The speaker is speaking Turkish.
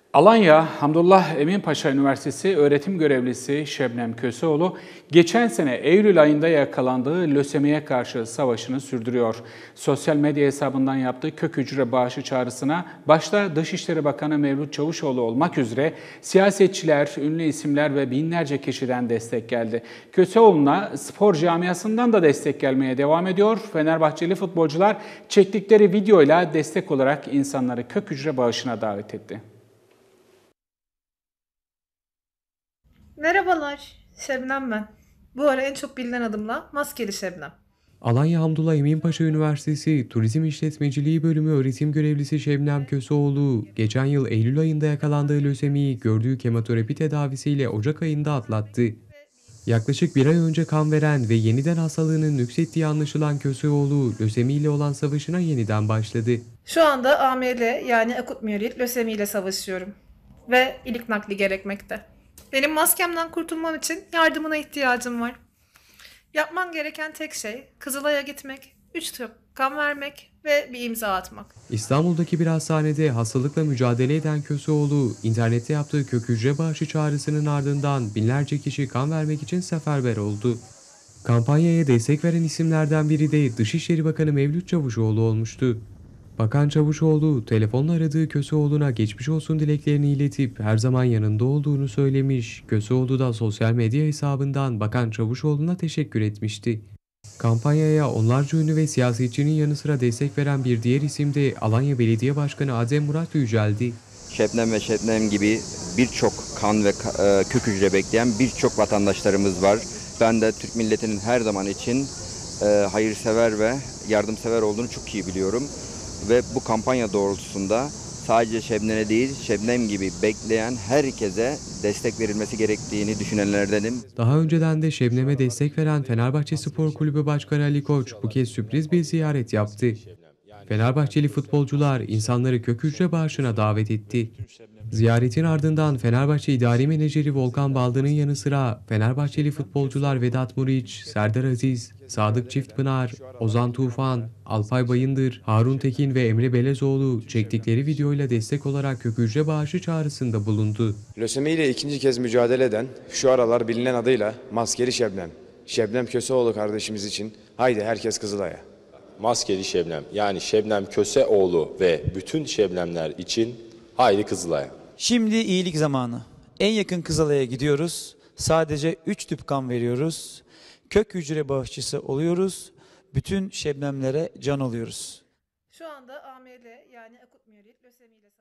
Alanya Hamdullah Eminpaşa Üniversitesi öğretim görevlisi Şebnem Köseoğlu, geçen sene Eylül ayında yakalandığı lösemiye karşı savaşını sürdürüyor. Sosyal medya hesabından yaptığı kök hücre bağışı çağrısına başta Dışişleri Bakanı Mevlüt Çavuşoğlu olmak üzere siyasetçiler, ünlü isimler ve binlerce kişiden destek geldi. Köseoğlu'na spor camiasından da destek gelmeye devam ediyor. Fenerbahçeli futbolcular çektikleri videoyla destek olarak insanları kök hücre bağışına davet etti. Merhabalar, Şebnem ben. Bu ara en çok bilinen adımla Maskeli Şebnem. Alanya Hamdullah Eminpaşa Üniversitesi Turizm İşletmeciliği Bölümü öğretim görevlisi Şebnem Köseoğlu, geçen yıl Eylül ayında yakalandığı lösemiyi gördüğü kemoterapi tedavisiyle Ocak ayında atlattı. Yaklaşık bir ay önce kan veren ve yeniden hastalığının nüksettiği anlaşılan Köseoğlu, lösemiyle olan savaşına yeniden başladı. Şu anda AML yani akut miyelit lösemi ile savaşıyorum. Ve ilik nakli gerekmekte. Benim maskemden kurtulmam için yardımına ihtiyacım var. Yapman gereken tek şey Kızılay'a gitmek, 3 tüp kan vermek ve bir imza atmak. İstanbul'daki bir hastanede hastalıkla mücadele eden Köseoğlu, internette yaptığı kök hücre bağışı çağrısının ardından binlerce kişi kan vermek için seferber oldu. Kampanyaya destek veren isimlerden biri de Dışişleri Bakanı Mevlüt Çavuşoğlu olmuştu. Bakan Çavuşoğlu, telefonla aradığı Köseoğlu'na geçmiş olsun dileklerini iletip her zaman yanında olduğunu söylemiş. Köseoğlu da sosyal medya hesabından Bakan Çavuşoğlu'na teşekkür etmişti. Kampanyaya onlarca ünlü ve siyasetçinin yanı sıra destek veren bir diğer isim de Alanya Belediye Başkanı Adem Murat Yücel'di. Şebnem ve Şebnem gibi birçok kan ve kök hücre bekleyen birçok vatandaşlarımız var. Ben de Türk milletinin her zaman için hayırsever ve yardımsever olduğunu çok iyi biliyorum. Ve bu kampanya doğrultusunda sadece Şebnem'e değil, Şebnem gibi bekleyen herkese destek verilmesi gerektiğini düşünenlerdenim. Daha önceden de Şebnem'e destek veren Fenerbahçe Spor Kulübü Başkanı Ali Koç bu kez sürpriz bir ziyaret yaptı. Fenerbahçeli futbolcular insanları kök hücre bağışına davet etti. Ziyaretin ardından Fenerbahçe İdari Menajeri Volkan Baldı'nın yanı sıra Fenerbahçeli futbolcular Vedat Muriç, Serdar Aziz, Sadık Çiftpınar, Ozan Tufan, Alpay Bayındır, Harun Tekin ve Emre Belezoğlu çektikleri videoyla destek olarak kök hücre bağışı çağrısında bulundu. Lösemi ile ikinci kez mücadele eden, şu aralar bilinen adıyla Maskeli Şebnem, Şebnem Köseoğlu kardeşimiz için haydi herkes Kızılay'a. Maskeli Şebnem yani Şebnem Köseoğlu ve bütün Şebnemler için haydi Kızılay'a. Şimdi iyilik zamanı. En yakın Kızılay'a gidiyoruz. Sadece 3 tüp kan veriyoruz. Kök hücre bağışçısı oluyoruz. Bütün Şebnemlere can oluyoruz. Şu anda AML yani akut miyelit lösemi ile